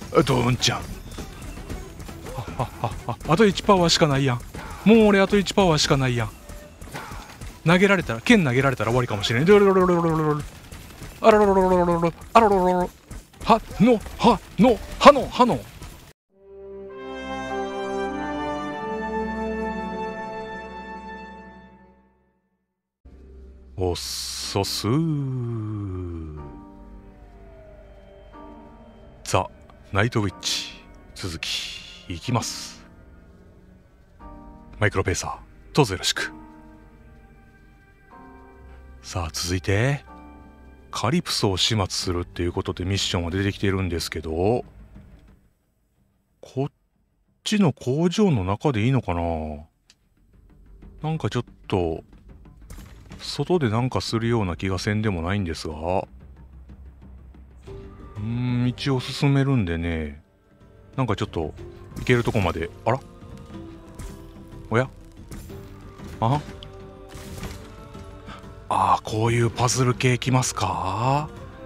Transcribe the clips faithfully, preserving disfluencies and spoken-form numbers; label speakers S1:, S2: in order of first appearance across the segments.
S1: ドーンちゃん。はっはっは。あといちパワーしかないやん。もう俺あといちパワーしかないやん。投げられたら、剣投げられたら終わりかもしれん。ロロロロロロロロ。あらろろろろろろろ。あらろろろろ。はのはのはのはの。おっそすー。ザ・ナイトウィッチ続きいきます。マイクロペーサーどうぞよろしく。さあ続いてカリプソを始末するっていうことでミッションは出てきてるんですけど、こっちの工場の中でいいのかな。なんかちょっと外でなんかするような気がせんでもないんですが、うーん道を進めるんでね、なんかちょっと行けるとこまで。あら、おや、ああー、こういうパズル系きますか。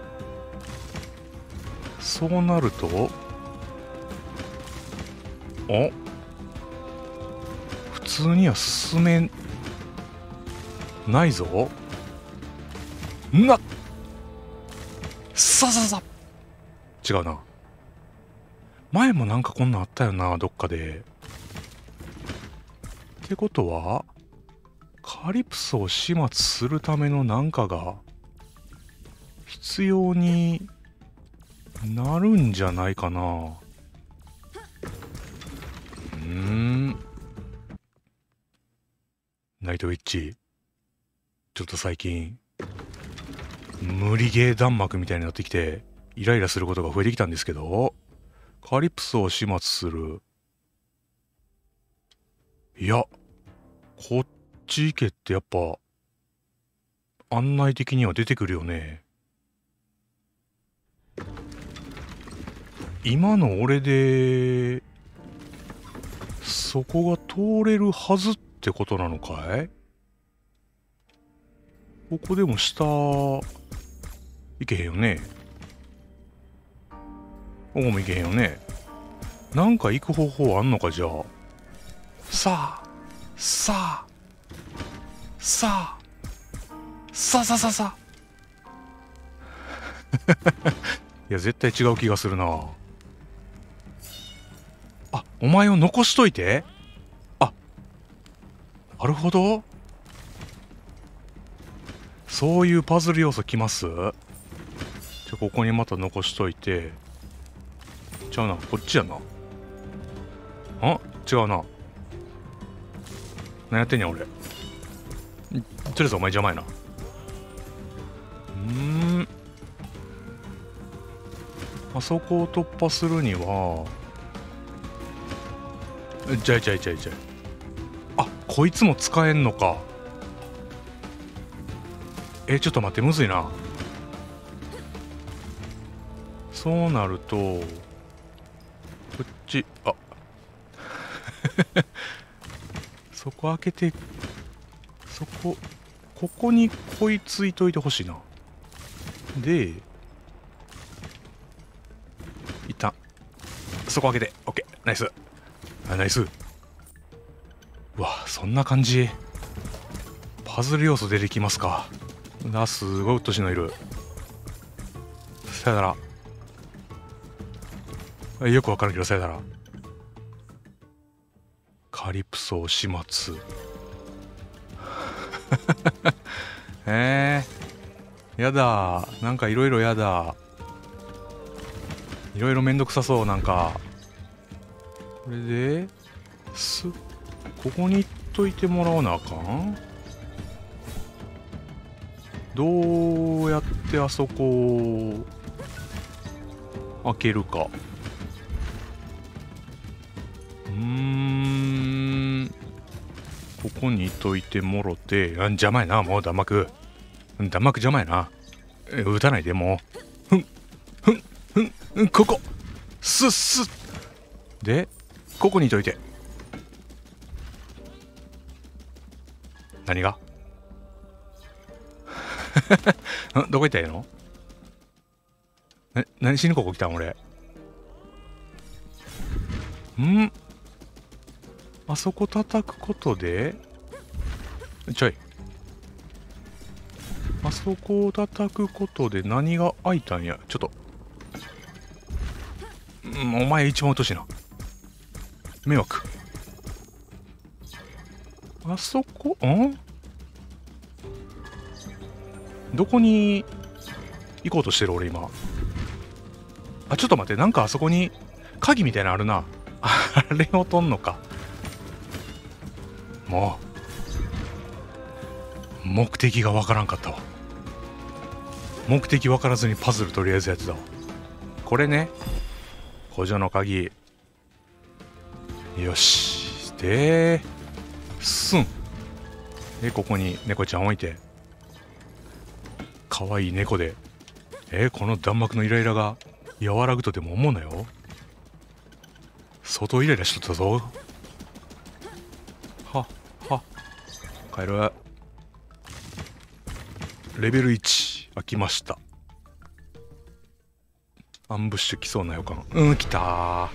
S1: そうなると、お、普通には進めないぞ。なっ、さささ、違うな。前もなんかこんなんあったよな、どっかで。ってことはカリプソを始末するためのなんかが必要になるんじゃないかな。うーん、ナイトウィッチ、ちょっと最近無理ゲー弾幕みたいになってきてイライラすることが増えてきたんですけど、カリプソを始末する、いや、こっち行けってやっぱ案内的には出てくるよね。今の俺でそこが通れるはずってことなのかい。ここでも下行けへんよね。ここも行けへんよね。なんか行く方法あんのか。じゃあさあさあさあさあさあさあさあいや絶対違う気がするな。あ、お前を残しといて。あ、なるほど、そういうパズル要素きます。じゃあここにまた残しといて。ちゃうな、こっちやな。あ、違うな。何やってんねん俺。とりあえずお前邪魔やな。うーん、あそこを突破するには、じゃいじゃいじゃいじゃい。あ、こいつも使えんのか。え、ちょっと待って、むずいな。そうなるとこっち、あそこ開けて、そこここにこいついといてほしいな。で一旦そこ開けて OK、 ナイス。あ、ナイス。うわ、そんな感じ。パズル要素出てきますか。な、すごいうっとしいのいる。さよなら。よくわからんけどさよなら。カリプソを始末えー、やだ、なんかいろいろやだ、いろいろめんどくさそう。なんかこれですここに行っといてもらわなあかん。どうやってあそこを開けるか。うーん、ここにいといてもろて、あ、邪魔やな。もう弾幕弾幕邪魔やな。え、撃たないでもう。ふんふんふんふん、ここすっすで、ここにいといて。何がどこ行ったらいいの。な、何しにここ来たん俺。 んあそこ叩くことでちょいあそこを叩くことで何が開いたんや。ちょっと、うん、お前一番落としいな。迷惑。あそこんどこに行こうとしてる俺今。あ、ちょっと待って、なんかあそこに鍵みたいなのあるな。あれを取んのか。もう目的がわからんかったわ。目的分からずにパズルとりあえずやってたわ。これね、補助の鍵。よし。で、すん。で、ここに猫ちゃん置いて。かわいい猫で。えー、この弾幕のイライラが和らぐとでも思うなよ。相当イライラしとったぞ。は、は。帰る。レベルいち開きました。アンブッシュ来そうな予感。うん、来たー。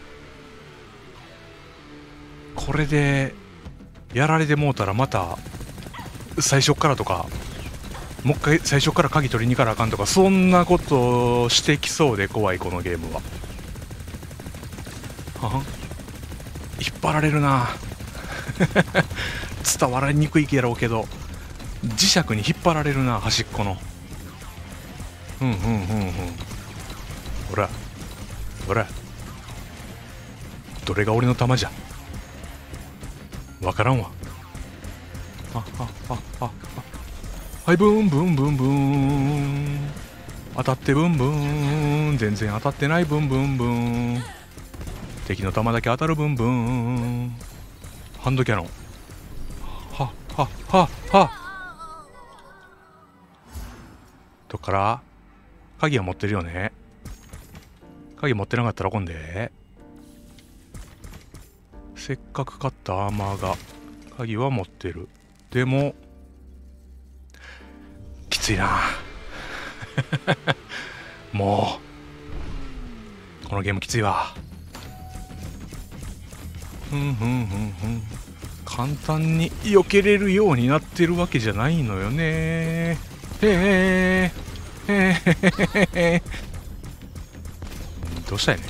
S1: これでやられてもうたらまた最初からとか、もう一回最初から鍵取りに行かなあかんとか、そんなことしてきそうで怖いこのゲームは。はん引っ張られるな伝わりにくいやろうけど、磁石に引っ張られるな、端っこの。うんうんうんうん。ほらほら、どれが俺の玉じゃわからんわ。あああああ、はい、ブンブンブンブン、当たってブンブン、全然当たってないブンブンブン、敵の弾だけ当たるブンブン、ハンドキャノン、はははは。どっから鍵は持ってるよね。鍵持ってなかったら今でせっかく買ったアーマーが、鍵は持ってる。でもきついなもうこのゲームきついわ。ふんふんふんふん。簡単に避けれるようになってるわけじゃないのよね。へえへえへえ。どうしたいね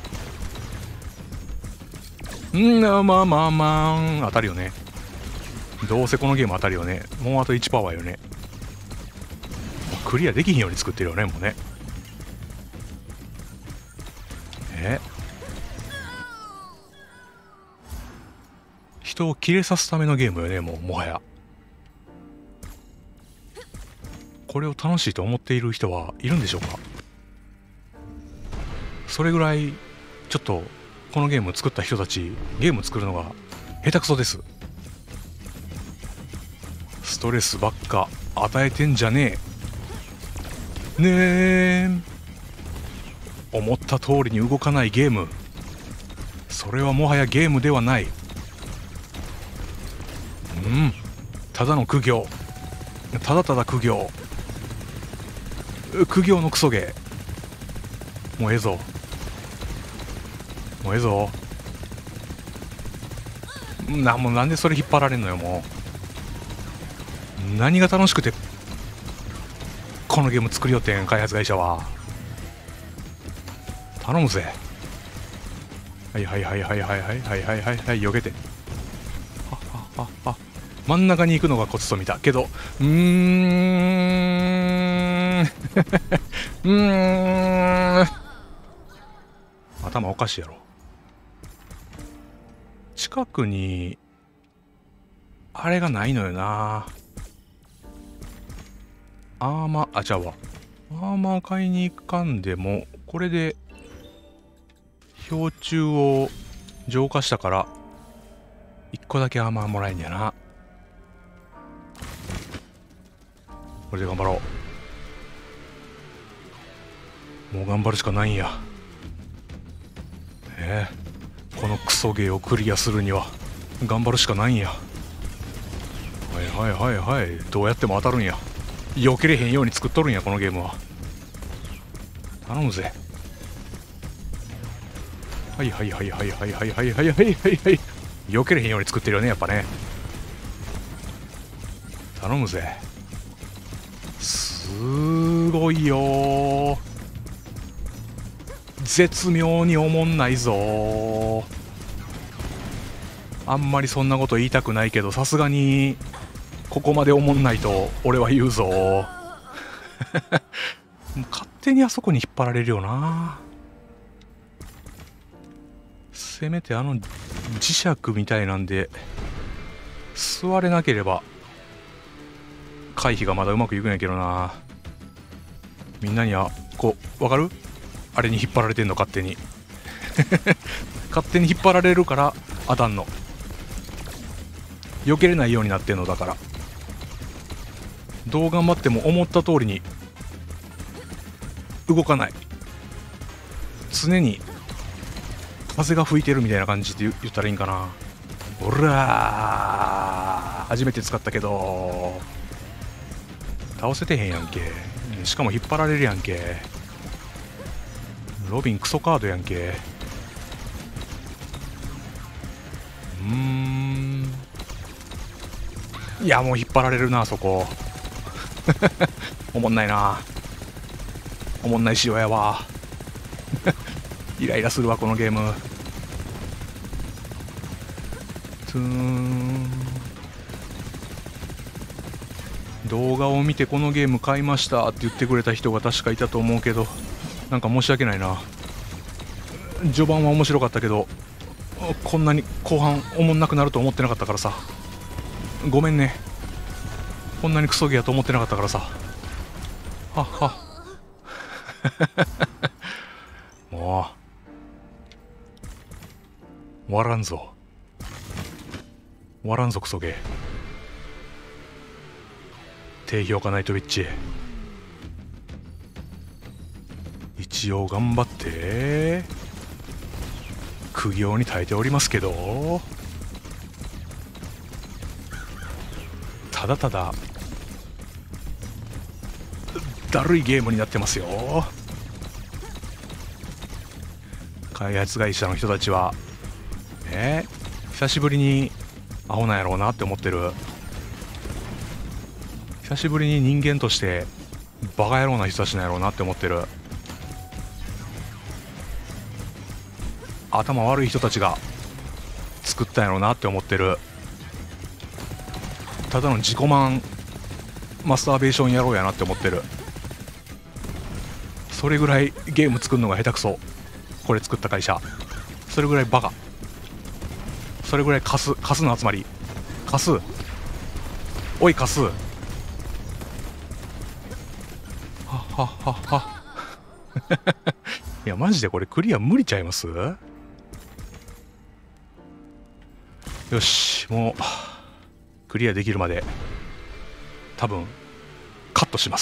S1: んな。まあまあまあ当たるよね。どうせこのゲーム当たるよね。もうあといちパワーよね。クリアできひんように作ってるよね、もうね。え人をキレさすためのゲームよね、もうもはや。これを楽しいと思っている人はいるんでしょうか。それぐらいちょっとこのゲームを作った人たち、ゲーム作るのが下手くそです。ストレスばっか与えてんじゃねえねえ。思った通りに動かないゲーム、それはもはやゲームではない。うん、ただの苦行、ただただ苦行、苦行のクソゲー。もうええぞ、もうええぞ。な、もうなんでそれ引っ張られんのよ。もう何が楽しくてこのゲーム作りよってん、開発会社は。頼むぜ。はいはいはいはいはいはいはいはいはいはい、避けて。はははは。真ん中に行くのがコツと見たけど、うーんうーん、頭おかしいやろ。近くにあれがないのよな。アーマー、あ、ちゃうわ。アーマー買いに行かんでもこれで氷柱を浄化したからいっこだけアーマーもらえんやな。これで頑張ろう。もう頑張るしかないんや。ええ、このクソゲーをクリアするには頑張るしかないんや。はいはいはいはい、どうやっても当たるんや。避けれへんように作っとるんやこのゲームは。頼むぜ。 はいはいはいはいはいはいはいはいはいはいはい避けれへんように作ってるよねやっぱね。頼むぜ。すごいよー。絶妙におもんないぞー。あんまりそんなこと言いたくないけど、さすがにここまでおもんないと俺は言うぞー。勝手にあそこに引っ張られるよな。せめてあの磁石みたいなんで座れなければ回避がまだうまくいくんやけどな。みんなにはこうわかる？あれに引っ張られてんの勝手に勝手に引っ張られるから当たんの。避けれないようになってんのだから。どう頑張っても思った通りに動かない。常に風が吹いてるみたいな感じで言ったらいいんかな。おらー、初めて使ったけど倒せてへんやんけ。しかも引っ張られるやんけ。ロビンクソカードやんけ。うーん、いやもう引っ張られるなそこおもんないな。おもんない仕様やわイライラするわこのゲーム。つーん、動画を見てこのゲーム買いましたって言ってくれた人が確かいたと思うけど、なんか申し訳ないな。序盤は面白かったけどこんなに後半おもんなくなると思ってなかったからさ、ごめんね。こんなにクソゲーやと思ってなかったからさ。はっはもう終わらんぞ終わらんぞクソゲー。低評価ナイトウィッチ一応頑張って苦行に耐えておりますけど、ただただだるいゲームになってますよ。開発会社の人たちはね、久しぶりにアホなんやろうなって思ってる。久しぶりに人間としてバカ野郎な人たちなんやろうなって思ってる。頭悪い人たちが作ったんやろうなって思ってる。ただの自己満マスターベーション野郎やなって思ってる。それぐらいゲーム作るのが下手くそ。これ作った会社それぐらいバカ。それぐらいカスカスの集まり。カスおいカスはっはっはっはいやマジでこれクリア無理ちゃいます？よし、もうクリアできるまで多分カットします。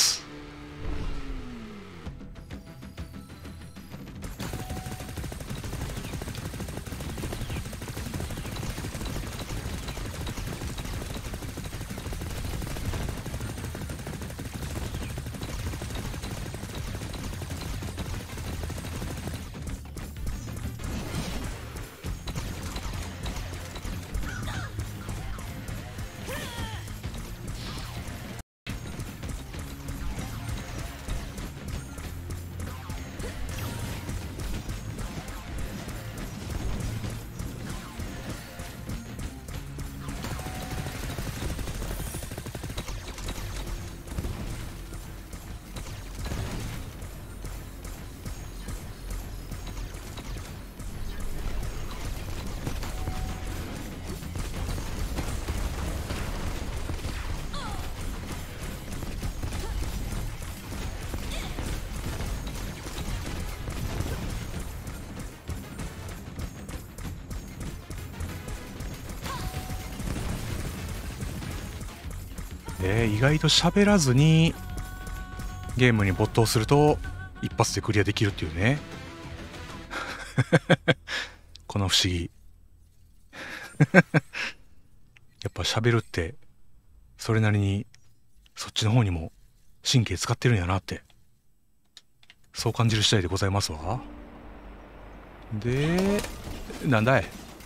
S1: で意外と喋らずにゲームに没頭すると一発でクリアできるっていうねこの不思議やっぱ喋るってそれなりにそっちの方にも神経使ってるんやなってそう感じる次第でございますわ。 で、なんだい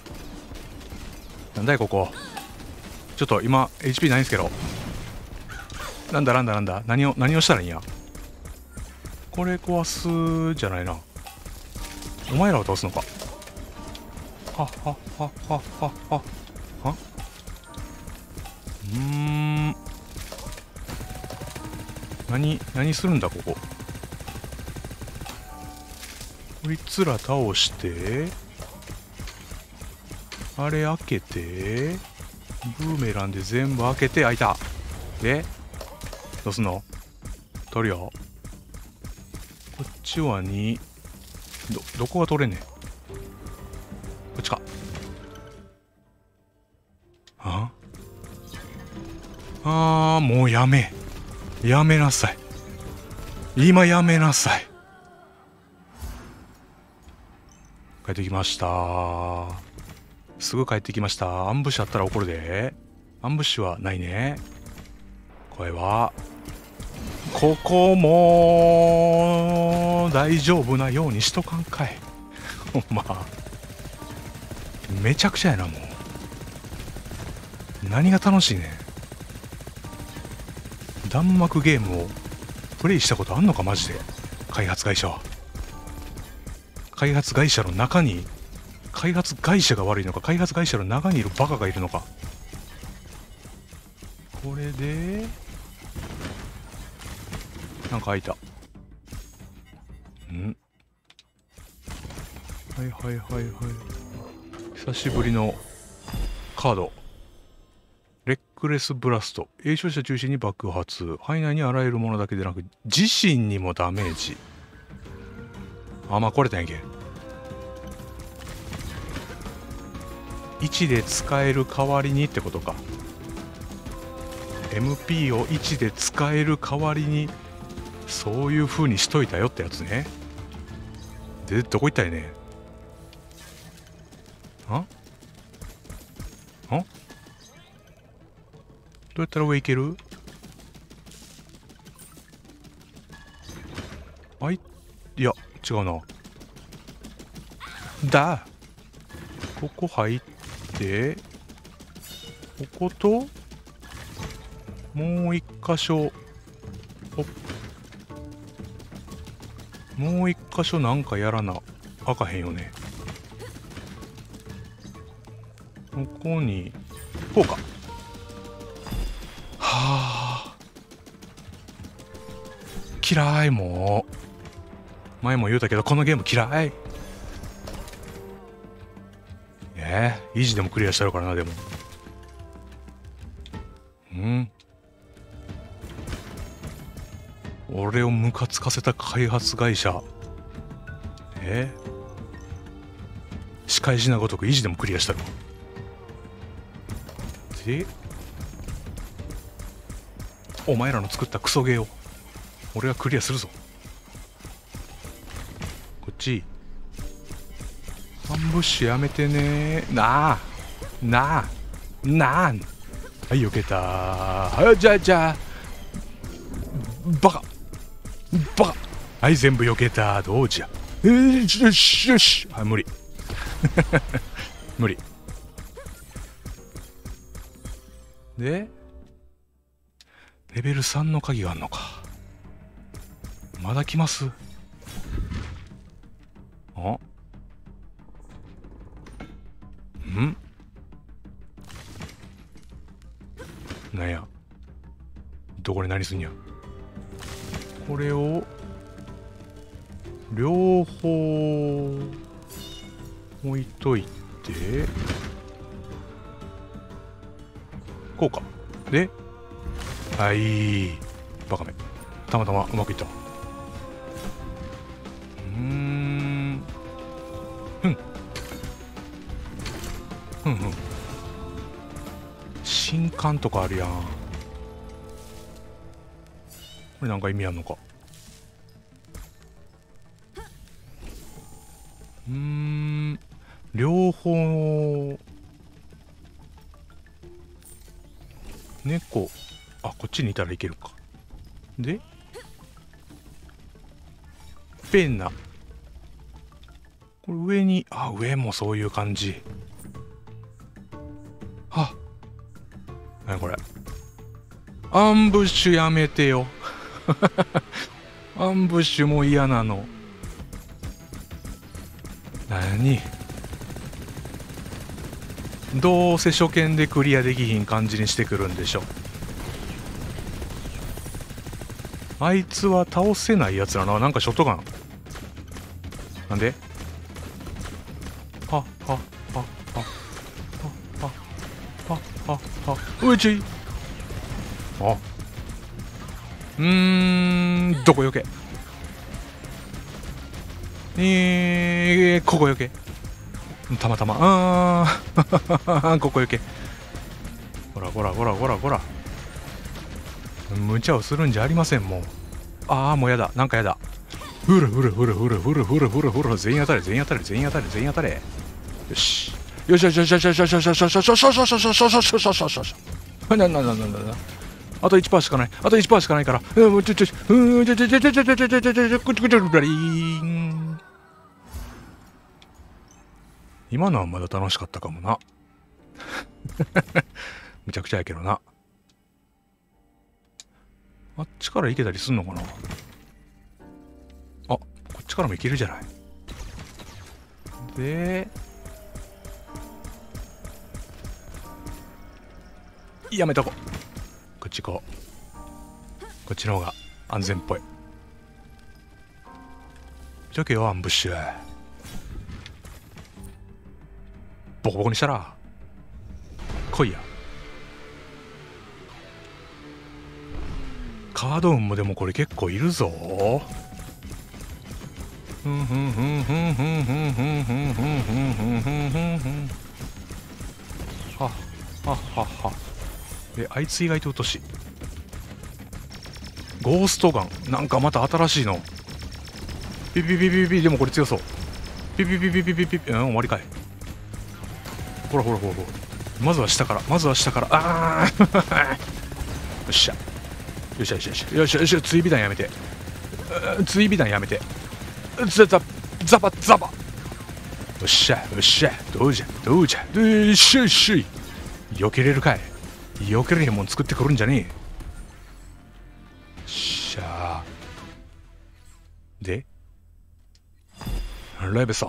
S1: なんだいここ。ちょっと今 エイチピー ないんですけど。なんだなんだなんだ何を何をしたらいいんや。これ壊すじゃないな。お前らを倒すのか。はっはっはっはっはっは。はうーん。何何するんだここ。こいつら倒してあれ開けてブーメランで全部開けて開いた。でどうすんの。取るよ。こっちはにどどこが取れんねん。こっちか。ああーもうやめやめなさい。今やめなさい。帰ってきました。すぐ帰ってきました。アンブッシュあったら怒るで。アンブッシュはないね。これはここも大丈夫なようにしとかんかい。ほんまめちゃくちゃやな。もう何が楽しいねん。弾幕ゲームをプレイしたことあんのかマジで。開発会社は開発会社の中に開発会社が悪いのか開発会社の中にいるバカがいるのか。これでなんか開いた。んはいはいはいはい。久しぶりのカード。レックレスブラスト。栄唱者中心に爆発。範囲内にあらゆるものだけでなく自身にもダメージ。あ、まあこれたんやけ。いちで使える代わりにってことか。 エムピー をいちで使える代わりにそういう風にしといたよってやつね。でどこ行ったらいいね。ああどうやったら上行ける。あいいや違うな。だここ入ってここともう一箇所ほっもう一箇所なんかやらなあかへんよね。ここにこうか。はあ嫌い。もう前も言うたけどこのゲーム嫌い。ええー、イージーでもクリアしてるからな。でもうん俺をムカつかせた開発会社えー、仕返しなごとくイージーでもクリアしたるわ。でお前らの作ったクソゲーを俺がクリアするぞ。こっちアンブッシュやめてねー。なあなあなあはい避けたー。はいじゃあじゃあバカバカはい全部避けた。どうじゃえー、よしよしあ無理無理でレベルさんの鍵があんのか。まだ来ます。あんなんやどこで何すんや。これを両方置いといてこうか。ではいバカめたまたまうまくいったわ。うーんふんふんふん新刊とかあるやん。これなんか意味あんのか。うーん両方猫あこっちにいたらいけるか。でペンナここれ上に、あ、上もそういう感じ。あ、なにこれ。アンブッシュやめてよ。アンブッシュも嫌なの。何？どうせ初見でクリアできひん感じにしてくるんでしょ。あいつは倒せないやつらな。なんかショットガン。なんで？はははははははははうちい。あ、うーん、どこよけ。えー、ここよけ。たまたま。あーここよけ。ほらほらほらほらほら。無茶をするんじゃありません、もう。ああ、もうやだ。なんかやだ。ふるふるふるふるふるふるふるふる。全員当たれ、全員当たれ、全員当たれ、全員当たれ。よし。よしよしよしよしよしよしよしよしよしよしよしよしよしよしよしよしよしよしよし。ななななななな。あと いちパーセント しかない。あと いちパーセント しかないから。うん、ちょちょ、うん、ちょちょちょちょちょちょちょちょちょちょ、くちくちくらりーん。今のはまだ楽しかったかもな。むちゃくちゃやけどな。あっちから行けたりすんのかな。あ、こっちからも行けるじゃない。で、やめとこ。こっち行こう。こっちの方が安全っぽい。ちょけよ、アンブッシュ。ボコボコにしたら来いや。カード運もでもこれ結構いるぞ。ふんふんふんふんふんふんふんふんふんふんふんふんふんふん。はっはっはっは。え、あいつ意外と落とし。ゴーストガンなんかまた新しいの。ピピピピピ。でもこれ強そう。ピピピピピピピピ。うん、終わりかい。ほらほらほらほら。まずは下から、まずは下から。ああよっしゃ。よっしゃよっしゃよっしゃよっしゃよっしゃ。追尾弾やめて。追尾弾やめて。ザザザバザバ。よっしゃよっしゃ。どうじゃどうじゃ。よっしゃよっしゃ。避けれるかい。避けれへんもん作ってくるんじゃねえ。よっしゃ。でレベさん。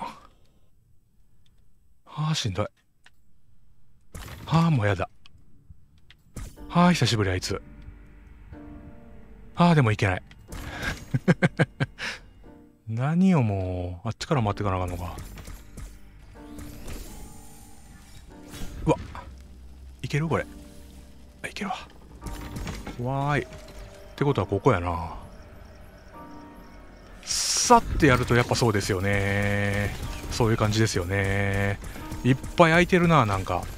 S1: はあ、しんどい。はあ、もうやだ。はあ、久しぶりあいつ。はあ、でもいけない。何をもう、あっちから回っていかなあかんのか。うわ、いけるこれ。あ、いけるわ。わーい。ってことはここやな。さってやるとやっぱそうですよね。そういう感じですよね。いっぱい空いてるな、なんか。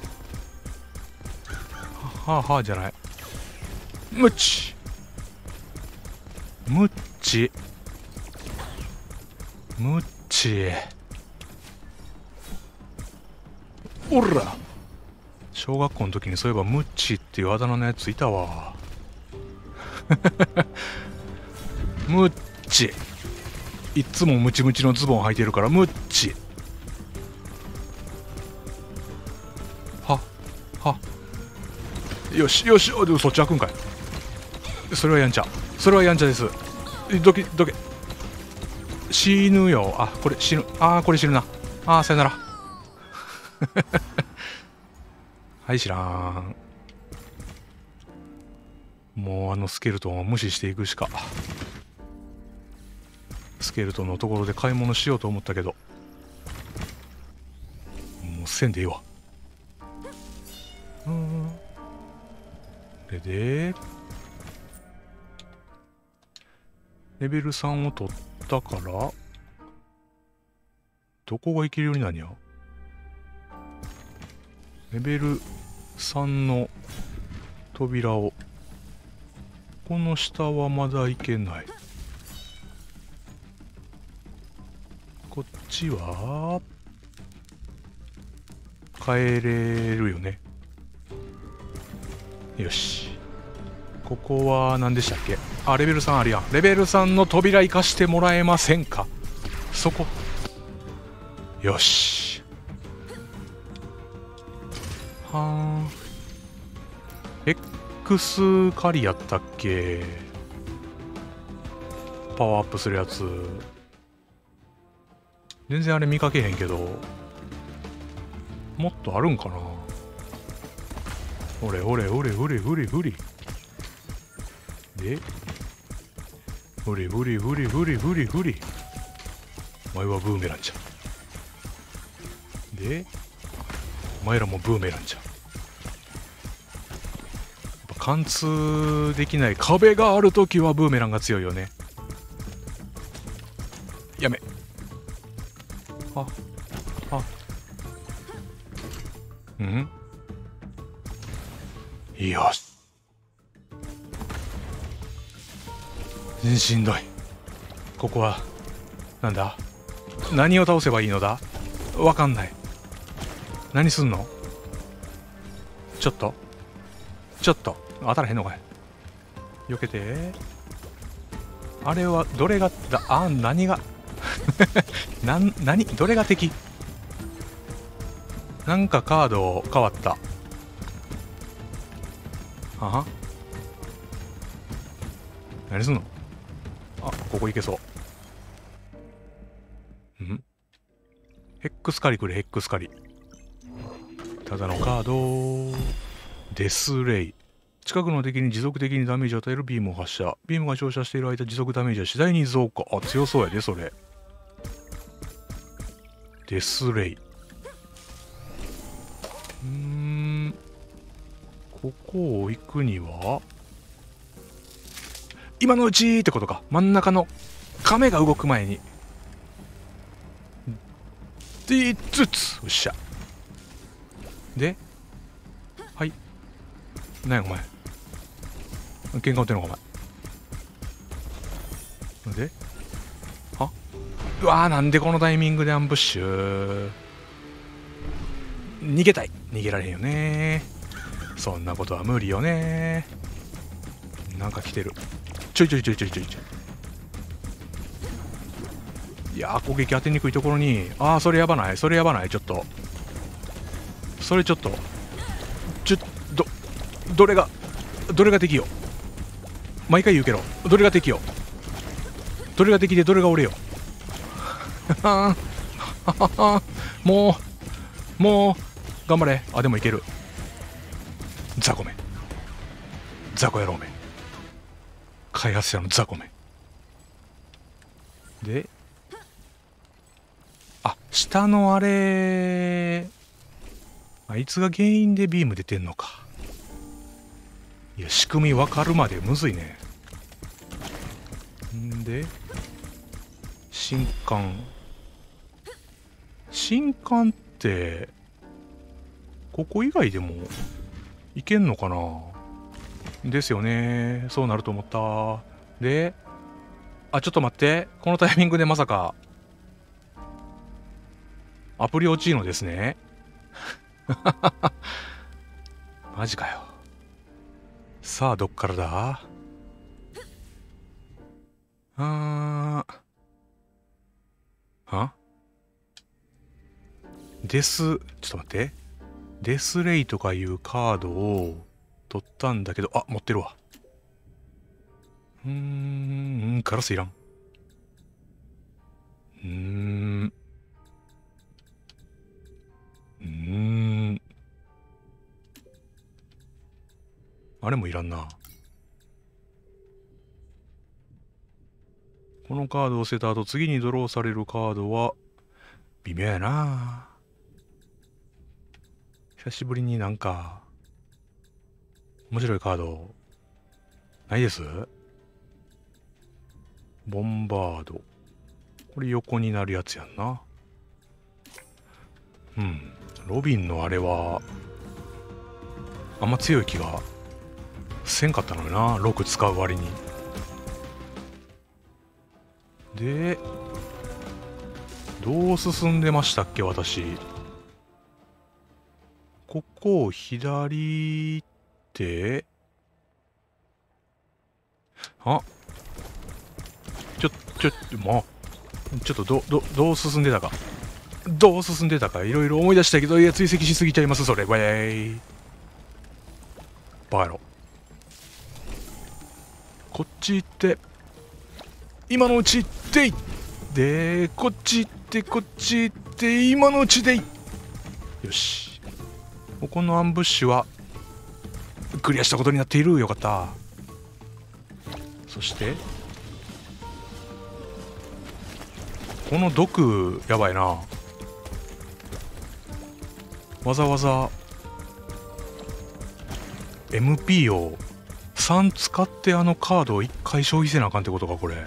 S1: はあはあじゃない。むっちむっちむっちおら。小学校の時にそういえばムッチっていうあだ名のやついたわ。ムッチ。いっつもムチムチのズボン履いてるからムッチ。ははよしよし。でもそっち開くんかい。それはやんちゃ。それはやんちゃです。どけどけ。死ぬよ。あ、これ死ぬ。あー、これ死ぬな。あー、さよなら。はい知らん。もうあのスケルトンを無視していくしか。スケルトンのところで買い物しようと思ったけど、もうせんでいいわ。うん。ででレベルさんを取ったから、どこがいけるようになるんや。レベルさんの扉を、この下はまだいけない。こっちは帰れるよね。よし。ここは何でしたっけ。あ、レベルさんあるやん。レベルさんの扉行かしてもらえませんか。そこよし。はーん。X カリやったっけ？パワーアップするやつ。全然あれ見かけへんけど、もっとあるんかな。ほれほれほれほれほれほれ。で、ほれほれほれほれほれほれ。お前はブーメランじゃ。で、お前らもブーメランじゃ。貫通できない壁があるときはブーメランが強いよね。やめ。あ、あ。うんよし。しんどい。ここは、なんだ？何を倒せばいいのだ？わかんない。何すんの？ちょっとちょっと当たらへんのかい。避けて。あれはどれがだ。あ、何がなん、何どれが敵？なんかカード変わった。はは、何すんの？あ、ここ行けそう。ん？ヘックスカリくれ、ヘックスカリ。ただのカード。デスレイ。近くの敵に持続的にダメージを与えるビームを発射。ビームが照射している間、持続ダメージは次第に増加。あ、強そうやで、それ。デスレイ。うーん。ここを行くには、今のうちってことか。真ん中の亀が動く前に。で、つつ。おっしゃ。で、はい。何やお前。喧嘩売ってんのかお前。で、はうわー、なんでこのタイミングでアンブッシュ。逃げたい。逃げられへんよね。そんなことは無理よね。なんか来てる。ちょいちょいちょいちょいちょいちょい。いやー、攻撃当てにくいところに。ああ、それやばない。それやばない。ちょっと。それちょっと。ちょ、ど、どれが、どれが敵よ。毎回言うけど、どれが敵よ。どれが敵でどれが俺よ。もう、もう、頑張れ。あ、でもいける。ザコめ。ザコ野郎め。開発者のザコめ。で、あ、下のあれ、あいつが原因でビーム出てんのか。いや、仕組み分かるまでむずいね。んで、新刊。新刊って、ここ以外でもいけんのかな？ですよね。そうなると思った。で、あ、ちょっと待って。このタイミングでまさか、アプリ落ちるのですね。マジかよ。さあ、どっからだ？あー。は？デス、ちょっと待って。デスレイとかいうカードを取ったんだけど、あ、持ってるわ。うーん、カラスいらん。うーん。うーん。あれもいらんな。このカードを捨てた後、次にドローされるカードは、微妙やな。久しぶりになんか、面白いカード、ないです？ボンバード。これ横になるやつやんな。うん。ロビンのあれは、あんま強い気がせんかったのよな。ろく使う割に。で、どう進んでましたっけ、私。ここを左行って、あ、ちょ、ちょ、まあ、ちょっとど、ど、どう進んでたか。 どう進んでたかいろいろ思い出したけど、いや追跡しすぎちゃいますそれ。わーいバカ野郎。こっち行って今のうち行っていで、こっち行ってこっち行って今のうちでい。よし、ここのアンブッシュはクリアしたことになっている。よかった。そしてこの毒やばいな。わざわざ エムピー をさん使ってあのカードをいっかい消費せなあかんってことか。これ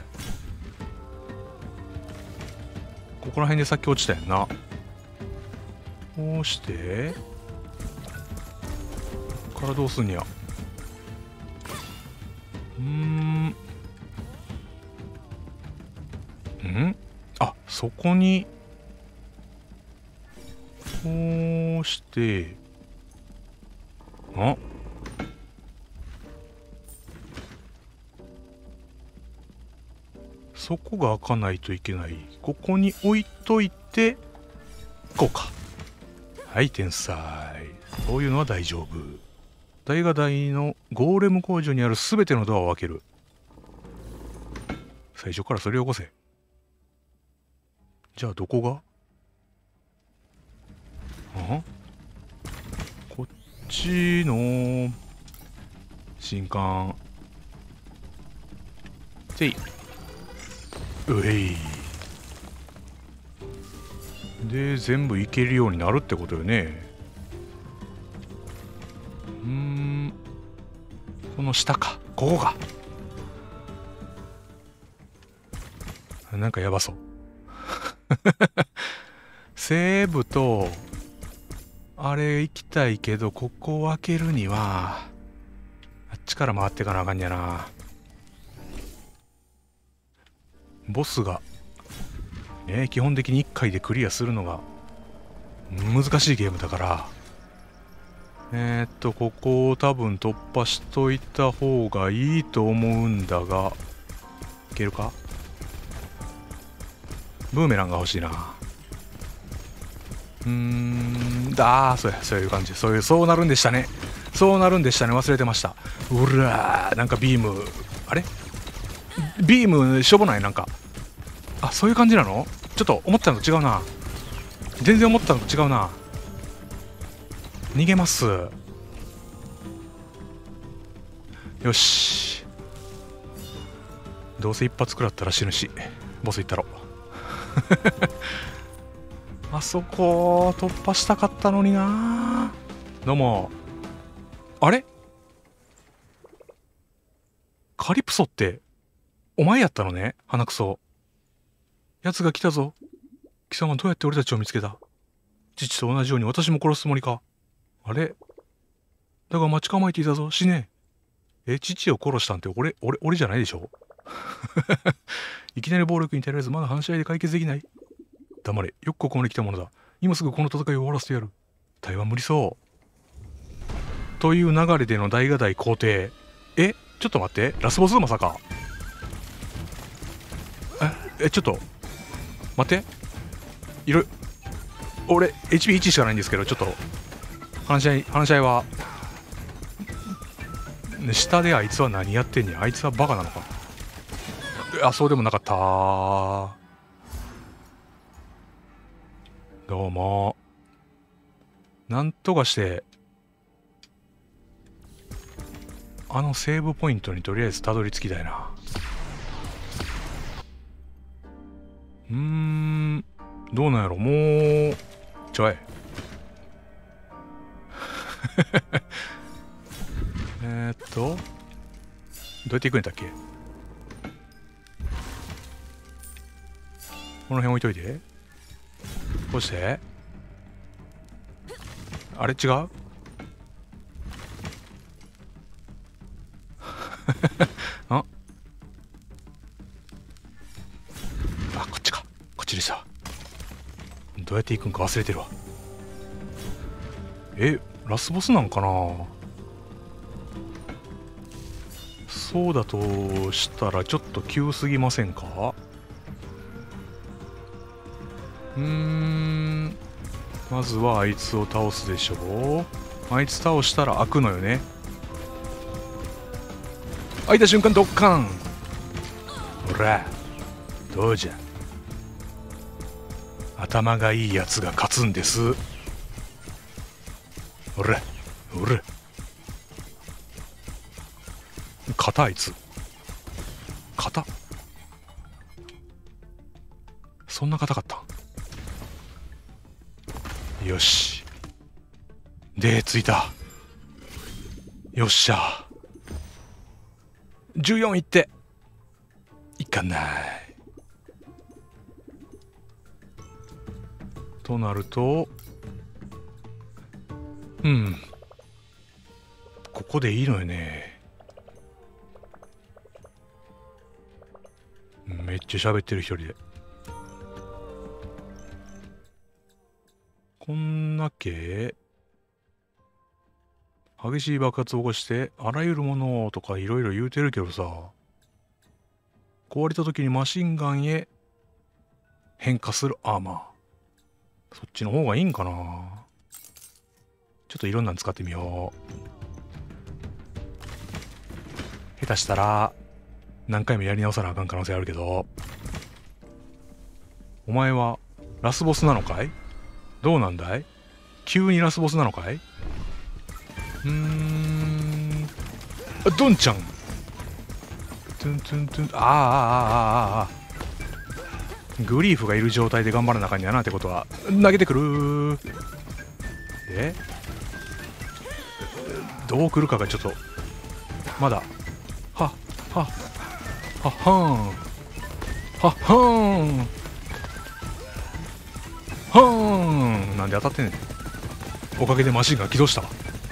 S1: ここら辺でさっき落ちたやんな。こうしてこっからどうすんや。うーんんあ、そこにこうしてあそこが開かないといけない。ここに置いといてこうか。はい、天才。そういうのは大丈夫。大画台のゴーレム工場にある全てのドアを開ける。最初からそれを起こせ。じゃあどこがあこっちの新刊せいうえいで全部いけるようになるってことよね。うーんこの下か、ここか。なんかやばそうセーブとあれ行きたいけど、ここを開けるにはあっちから回ってかなあかんやな。ボスがね、基本的にいっかいでクリアするのが難しいゲームだから、えー、っとここを多分突破しといた方がいいと思うんだが、いけるか。ブーメランが欲しいな。うーんだー、そうや、そういう感じ、そういうそうなるんでしたね。そうなるんでしたね、忘れてました。うらー、なんかビーム、あれビームしょぼない？なんか、あ、そういう感じなの？ちょっと思ってたのと違うな。全然思ってたのと違うな。逃げます。よし、どうせ一発食らったら死ぬしボス行ったろあそこ突破したかったのにな。どうも。あれカリプソってお前やったのね。鼻くそ。奴が来たぞ。貴様どうやって俺たちを見つけた？父と同じように私も殺すつもりか？あれだが待ち構えていたぞ。死ねえ。え、父を殺したんて俺、俺、俺じゃないでしょいきなり暴力に耐えられず、まだ話し合いで解決できない。黙れ。よくここまで来たものだ。今すぐこの戦いを終わらせてやる。対は無理そう。という流れでの大画台皇帝。え、ちょっと待って。ラスボスまさか。え、え、ちょっと。待って。いろ、俺、エイチピーいち しかないんですけど、ちょっと。話し合い、話し合いは。下であいつは何やってんねん。あいつはバカなのか。あ、そうでもなかった。どうも。なんとかしてあのセーブポイントにとりあえずたどり着きたいな。うーん、どうなんやろ。もうちょいえっとどうやって行くんだっけ。この辺置いといて。こうしてあれ違うああ、こっちか。こっちでした。どうやって行くんか忘れてるわ。え、ラスボスなんかな。そうだとしたらちょっと急すぎませんか。うーんまずはあいつを倒すでしょう。あいつ倒したら開くのよね。開いた瞬間ドッカン。ほらどうじゃ、頭がいいやつが勝つんです。ほらほら、硬いつ硬っ、そんな硬かった。よしでついた。よっしゃじゅうよんいっていかないとなると、うんここでいいのよね。めっちゃ喋ってる一人で。こんなけ激しい爆発を起こしてあらゆるものとかいろいろ言うてるけどさ、壊れた時にマシンガンへ変化するアーマー、そっちの方がいいんかな。ちょっといろんなの使ってみよう。下手したら何回もやり直さなあかん可能性あるけど。お前はラスボスなのかい？どうなんだい？急にラスボスなのかい？うーん、ドンちゃん。トゥントゥントゥン、ああああああああ、グリーフがいる状態で頑張らなあかんやなってことは、投げてくる。でどう来るかがちょっとまだ、はっはっはっはんはっはんはーん。なんで当たってんねん。おかげでマシンが起動したわ。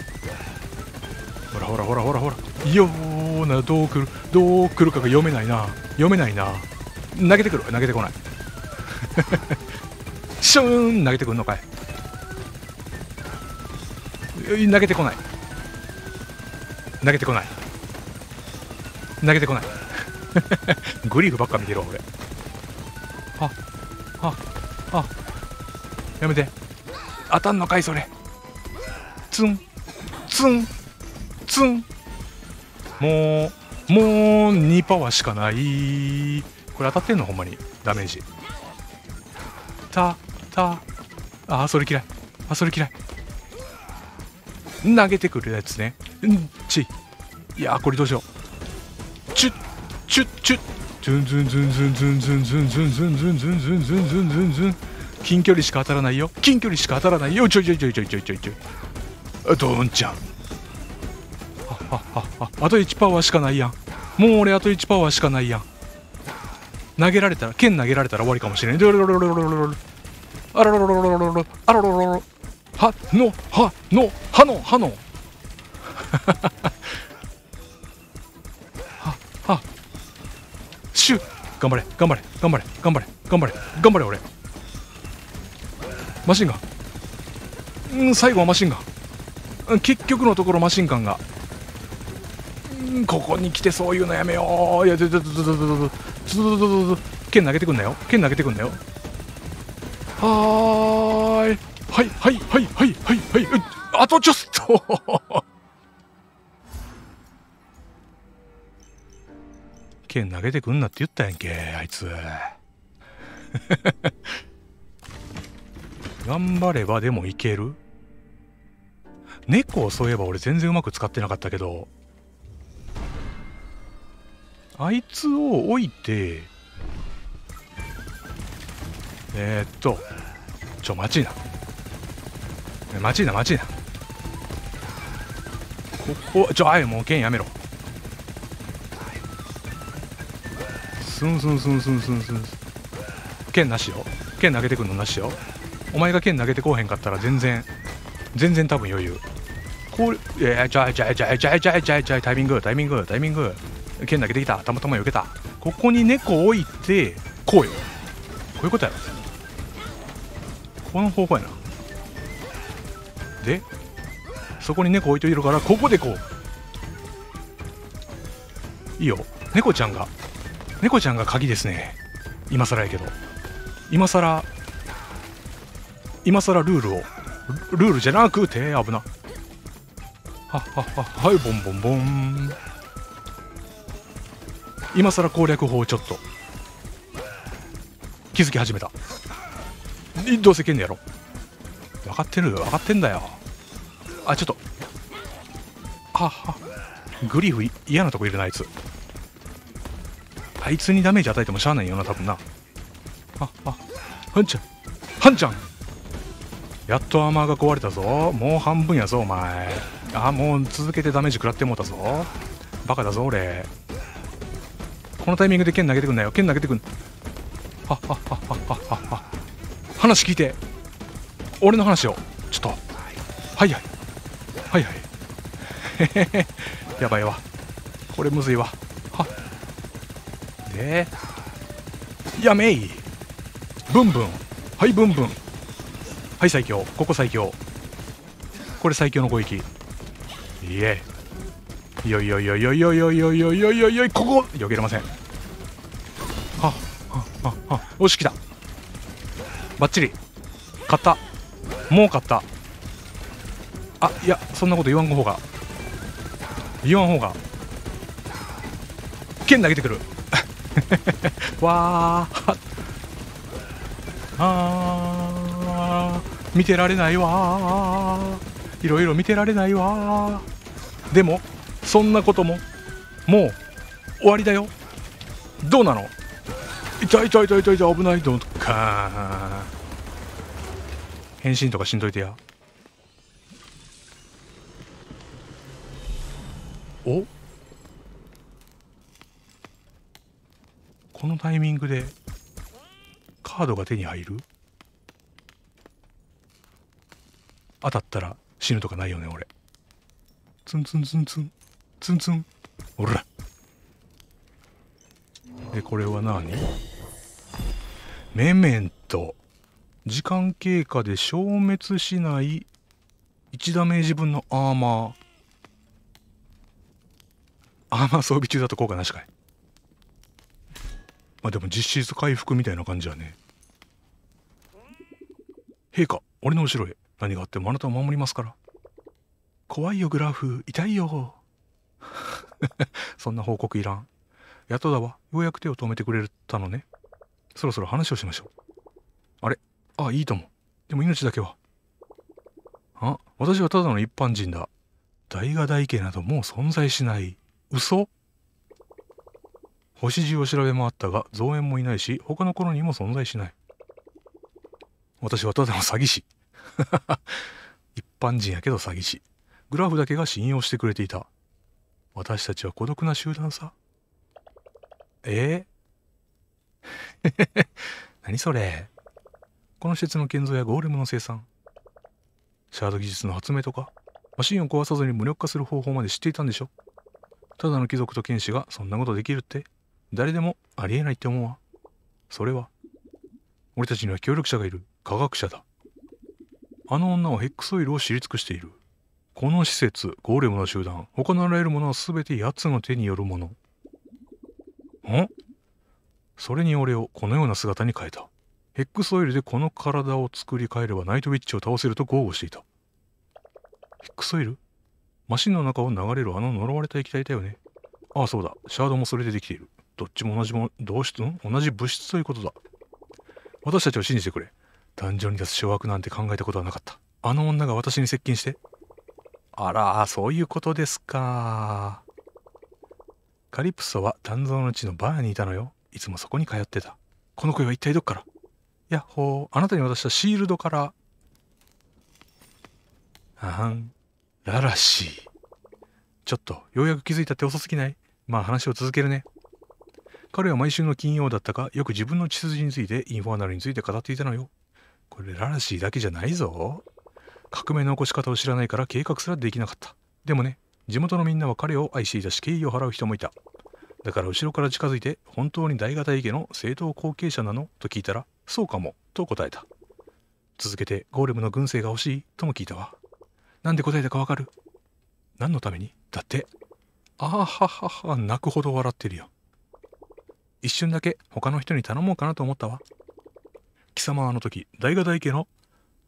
S1: ほらほらほらほらほら、よーな、どう来るどう来るかが読めないな読めないな。投げてくる、投げてこないシューン、投げてくんのかい。投げてこない投げてこない投げてこないグリーフばっか見てるわ俺。ははは、やめて、当たんのかいそれ。ツンツンツン、もうもうにパワーしかない。これ当たってんのほんまにダメージ。たたあ、それ嫌い、あ、それ嫌い。投げてくるやつね。んち、いやこれどうしよう。チュッチュッチュッ、ズンズンズンズンズンズンズンズンズンズンズンズンズンズンズンズン、近距離しか当たらないよ、近距離しか当たらないよ。ちょいちょいちょいちょいちょいちょいちょい、ドンちゃん。あああ、あといちパワーしかないやん。もう俺あといちパワーしかないやん。投げられたら、剣投げられたら終わりかもしれない。あらららららららららららあらららららららあらららら、はのはのはのはのははシュッ、頑張れ頑張れ頑張れ頑張れ頑張れ頑張れ俺。マシンガン、うん、最後はマシンガン、うん、結局のところマシンガンが、うん、ここに来てそういうのやめよう。いや、ちょちょちょちょちょちょちょちょちょ、剣投げてくんなよ、剣投げてくんなよ。はーい、はいはいはいはいはいはい、あとちょっと剣投げてくんなって言ったやんけあいつ頑張ればでもいける。猫をそういえば俺全然うまく使ってなかったけど、あいつを置いて、えー、っとちょ待ちな待ちな待ちな、ここちょあいもう剣やめろ。スンスンスンスンスンスン、剣なしよ、剣投げてくんのなしよ。お前が剣投げてこうへんかったら全然全然多分余裕。これいや、ちゃいちゃいちゃいちゃいちゃいちゃいちゃい、タイミングタイミングタイミング、剣投げてきた、たまたま避けた。ここに猫置いてこうよ、こういうことやろ、この方法やな。でそこに猫置いといるからここでこういいよ。猫ちゃんが猫ちゃんが鍵ですね。今更やけど今更今更ルールをルールじゃなくて危な。はっはっははいボンボンボン。今更攻略法をちょっと気づき始めた。どうせけんねやろ。分かってる分かってんだよ。あちょっとはっはグリフ嫌なとこいるなあいつ。あいつにダメージ与えてもしゃあないよな多分な。はっははんちゃんはんちゃんやっとアーマーが壊れたぞ。もう半分やぞお前。あもう続けてダメージ食らってもうたぞ。バカだぞ俺。このタイミングで剣投げてくんなよ。剣投げてくん。はっはっはっはっはっはっは。話聞いて。俺の話をちょっとはいはいはいはいへへへやばいわこれむずいわ。はっでやめいブンブンはいブンブンはい最強。ここ最強。これ最強の攻撃。いえいよいよいよいよいよいよいよいよいよいよいよいここよけれません。はっはっはっはよし来たバッチリ勝った。もう勝った。あいやそんなこと言わん方が言わん方が剣投げてくるわーあー見てられないわー。いろいろ見てられないわー。でもそんなことももう終わりだよ。どうなの。痛い痛い痛い痛い痛い危ない。どうか変身とかしんどいてや。おこのタイミングでカードが手に入る。当たったら死ぬとかないよね俺。ツンツンツンツンツンツンおらでこれは何。メメント時間経過で消滅しないいちダメージ分のアーマー。アーマー装備中だと効果なしかい。まあでも実質回復みたいな感じやね。陛下俺の後ろへ何があってもあなたを守りますから。怖いよグラフ痛いよそんな報告いらん。やっとだわようやく手を止めてくれたのね。そろそろ話をしましょう。あれあいいとも。でも命だけは。あ私はただの一般人だ。大河大家などもう存在しない。嘘。星中を調べ回ったが増援もいないし他の頃にも存在しない。私はただの詐欺師一般人やけど詐欺師。グラフだけが信用してくれていた。私たちは孤独な集団さ。えー、何それ。この施設の建造やゴーレムの生産シャード技術の発明とかマシンを壊さずに無力化する方法まで知っていたんでしょ。ただの貴族と剣士がそんなことできるって誰でもありえないって思うわ。それは俺たちには協力者がいる。科学者だ。あの女はヘックスオイルを知り尽くしている。この施設ゴーレムの集団他のあらゆるものは全て奴の手によるもの。んそれに俺をこのような姿に変えた。ヘックスオイルでこの体を作り変えればナイトウィッチを倒せると豪語していた。ヘックスオイルマシンの中を流れるあの呪われた液体だよね。ああそうだシャードもそれでできている。どっちも同じも同質ん同じ物質ということだ。私たちを信じてくれ。壇上に立つ掌握なんて考えたことはなかった。あの女が私に接近して。あらそういうことですか。カリプソは鍛造の地のバーにいたのよ。いつもそこに通ってた。この声は一体どっから。やっほーあなたに渡したシールドから。あはんララシー。ちょっとようやく気づいたって遅すぎない。まあ話を続けるね。彼は毎週の金曜だったかよく自分の血筋についてインファーナルについて語っていたのよ。これララシーだけじゃないぞ。革命の起こし方を知らないから計画すらできなかった。でもね地元のみんなは彼を愛していたし敬意を払う人もいた。だから後ろから近づいて本当に大型家の正当後継者なのと聞いたらそうかもと答えた。続けてゴーレムの軍勢が欲しいとも聞いたわ。なんで答えたかわかる。何のためにだって。あははは泣くほど笑ってるよ。一瞬だけ他の人に頼もうかなと思ったわ。貴様はあの時大河大家の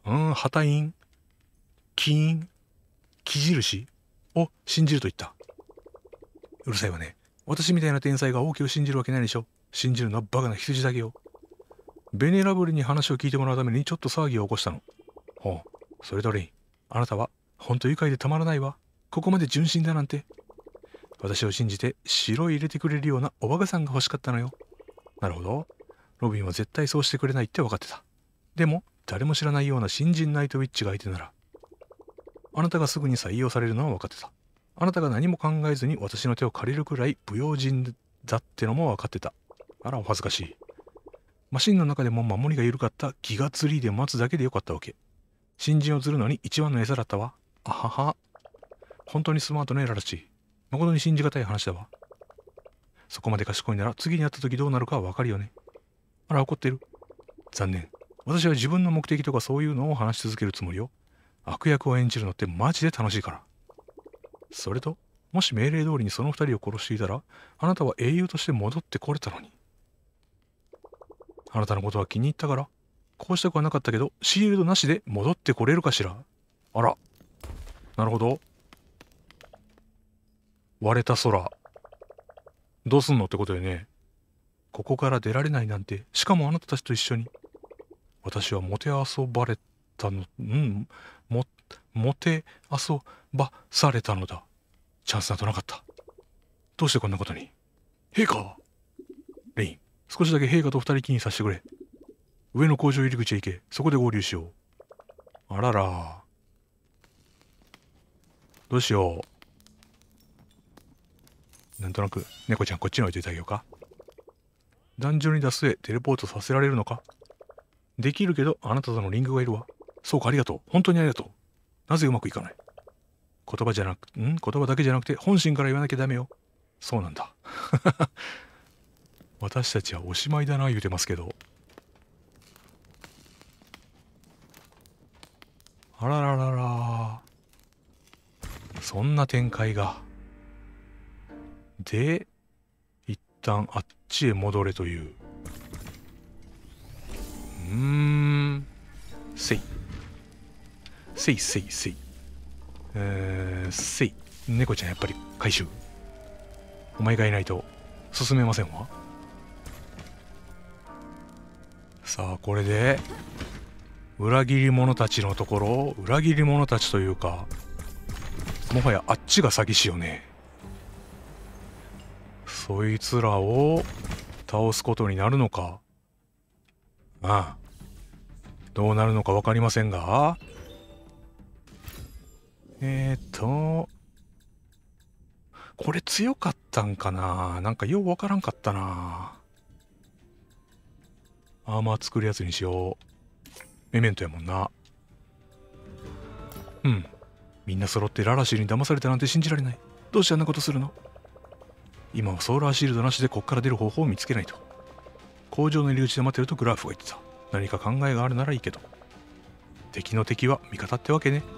S1: うん、旗印、金印、木印を信じると言った。うるさいわね。私みたいな天才が王家を信じるわけないでしょ。信じるのはバカな羊だけよ。ベネラブルに話を聞いてもらうためにちょっと騒ぎを起こしたの。ほう、それとレイン、あなたはほんと愉快でたまらないわ。ここまで純真だなんて。私を信じて城を入れてくれるようなおバカさんが欲しかったのよ。なるほど。ロビンは絶対そうしてくれないって分かってた。でも誰も知らないような新人ナイトウィッチが相手なら、あなたがすぐに採用されるのは分かってた。あなたが何も考えずに私の手を借りるくらい不用心だってのも分かってた。あら、お恥ずかしい。マシンの中でも守りが緩かったギガツリーで待つだけでよかったわけ。新人を釣るのに一番の餌だったわ。あはは。本当にスマートね、ララチ。誠に信じがたい話だわ。そこまで賢いなら次に会った時どうなるかは分かるよね。あら、怒ってる。残念。私は自分の目的とかそういうのを話し続けるつもりよ。悪役を演じるのってマジで楽しいから。それと、もし命令通りにその二人を殺していたら、あなたは英雄として戻ってこれたのに。あなたのことは気に入ったから、こうしたくはなかったけど、シールドなしで戻ってこれるかしら。あら、なるほど。割れた空。どうすんのってことよね。ここから出られないなんて、しかもあなたたちと一緒に。私はもてあそばれたの、うん、も、もてあそばされたのだ。チャンスなどなかった。どうしてこんなことに。陛下。レイン、少しだけ陛下と二人きりにさせてくれ。上の工場入り口へ行け。そこで合流しよう。あらら。どうしよう。なんとなく、猫ちゃんこっちに置いといてあげようか。壇上に出すへテレポートさせられるのか。できるけど、あなたとのリングがいるわ。そうか、ありがとう。本当にありがとう。なぜうまくいかない。言葉じゃなく、ん言葉だけじゃなくて、本心から言わなきゃダメよ。そうなんだ。私たちはおしまいだな言うてますけど。あらららら。そんな展開が。で、一旦あっちへ戻れという。うーん。せい。せいせいせい。えー、せい。猫ちゃんやっぱり回収。お前がいないと進めませんわ。さあ、これで、裏切り者たちのところ、裏切り者たちというか、もはやあっちが詐欺師よね。そいつらを倒すことになるのか。ああ。どうなるのか分かりませんが。えーっと、これ強かったんかな。なんかよう分からんかったな。アーマー作るやつにしよう。メメントやもんな。うん。みんな揃ってララシーに騙されたなんて信じられない。どうしてあんなことするの。今はソーラーシールドなしでこっから出る方法を見つけないと。工場の入り口で待ってるとグラフが言ってた。何か考えがあるならいいけど。敵の敵は味方ってわけね。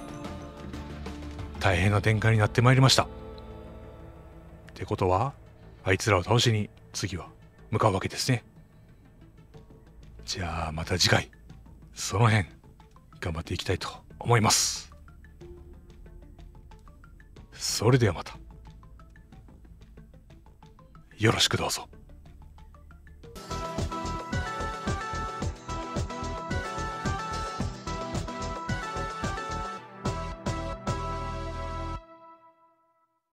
S1: 大変な展開になってまいりました。ってことは、あいつらを倒しに次は向かうわけですね。じゃあまた次回、その辺、頑張っていきたいと思います。それではまた。よろしくどうぞ。